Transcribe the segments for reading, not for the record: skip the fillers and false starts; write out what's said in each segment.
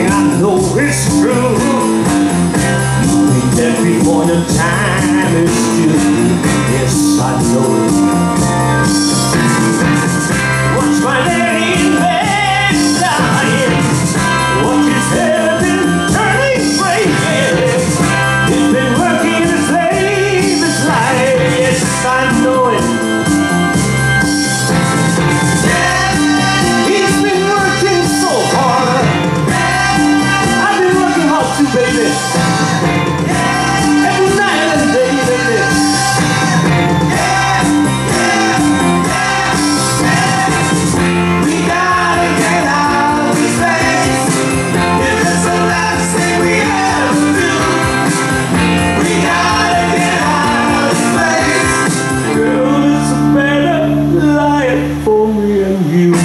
thing I know is true. You'll be dead before your time is due. Yes, I know it. Watch my daddy in bed dying. Watch his hair been turning gray. He's been working to save his life. Yes, I know it. Baby, every night and day, baby. We gotta get out of this place. If it's the last thing we ever do, we gotta get out of this place. Girl, it's a better life for me and you.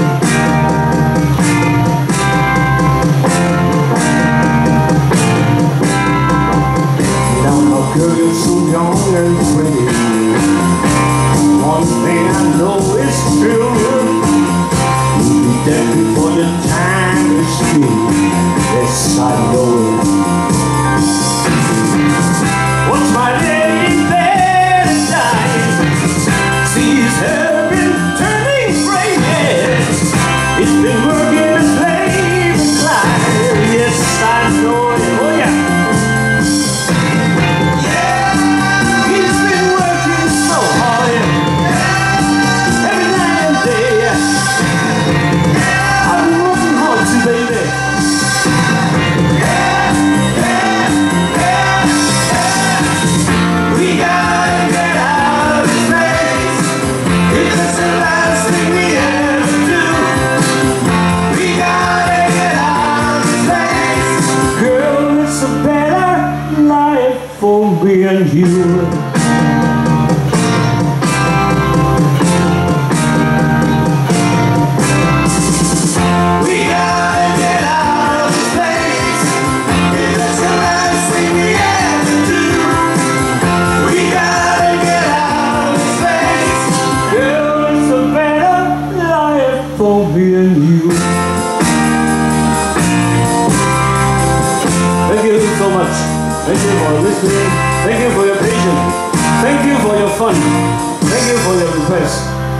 Girl, you're so young and pretty. One thing I know is true. You'll be dead before your time is due. Yes, I know it. Watch my daddy in bed and dying. See his hair been turning gray. He's been working to save his life. Yes, I know it. Oh yeah. For me and you. We gotta get out of this place. If it's the last thing we ever do, we gotta get out of this place. Girl, it's a better life for me and you. Thank you so much. Thank you for listening. Thank you for your patience. Thank you for your fun. Thank you for your request.